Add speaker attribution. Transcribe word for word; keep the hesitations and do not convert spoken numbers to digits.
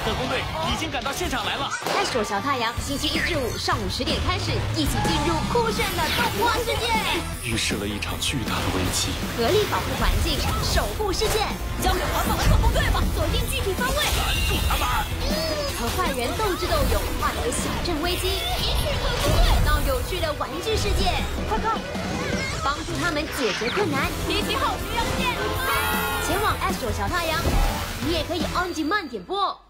Speaker 1: 特工队已经赶到现场来了。
Speaker 2: Astro 小太阳，星期一至五上午十点开始，一起进入酷炫的动画世界，
Speaker 1: 预示了一场巨大的危机。
Speaker 2: 合力保护环境，守护世界，交给环保特工队吧，锁定具体方位，
Speaker 1: 拦住他们！
Speaker 2: 和坏人斗智斗勇，化解小镇危机，一去特工队到有趣的玩具世界，快看！帮助他们解决困难，提起好评要见，前往 Astro 小太阳，你也可以 on demand 点播。